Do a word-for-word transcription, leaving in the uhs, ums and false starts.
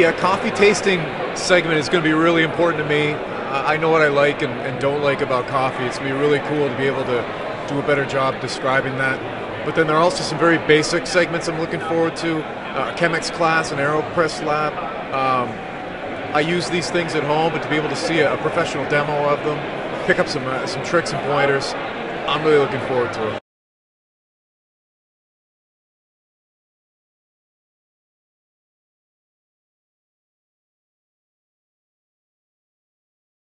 the uh, coffee tasting segment is going to be really important to me. Uh, I know what I like and, and don't like about coffee. It's going to be really cool to be able to do a better job describing that. But then there are also some very basic segments I'm looking forward to. Uh, a Chemex class, an AeroPress lab. Um, I use these things at home, but to be able to see a, a professional demo of them, pick up some, uh, some tricks and pointers, I'm really looking forward to it.